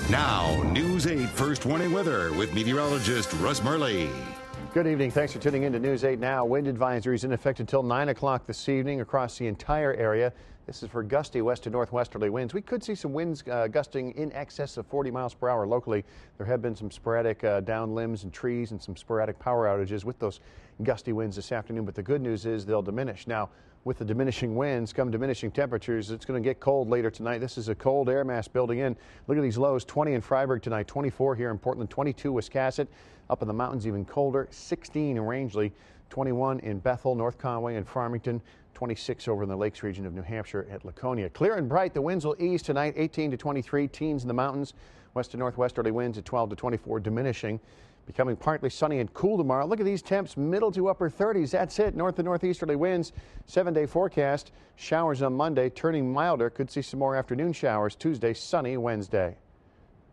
Now, News 8 First Warning Weather with meteorologist Russ Murley. Good evening. Thanks for tuning in to News 8 Now. Wind advisories in effect until 9 o'clock this evening across the entire area. This is for gusty west to northwesterly winds. We could see some winds gusting in excess of 40 miles per hour locally. There have been some sporadic downed limbs and trees and some sporadic power outages with those gusty winds this afternoon, but the good news is they'll diminish. Now, with the diminishing winds come diminishing temperatures. It's going to get cold later tonight. This is a cold air mass building in. Look at these lows, 20 in Freiburg tonight, 24 here in Portland, 22 Wiscasset. Up in the mountains even colder, 16 in Rangeley, 21 in Bethel, North Conway and Farmington, 26 over in the Lakes region of New Hampshire at Laconia. Clear and bright, the winds will ease tonight, 18 to 23, teens in the mountains. West to northwesterly winds at 12 to 24, diminishing. Becoming partly sunny and cool tomorrow. Look at these temps, middle to upper 30s. That's it. North to northeasterly winds. 7-day forecast. Showers on Monday, turning milder. Could see some more afternoon showers Tuesday, sunny Wednesday.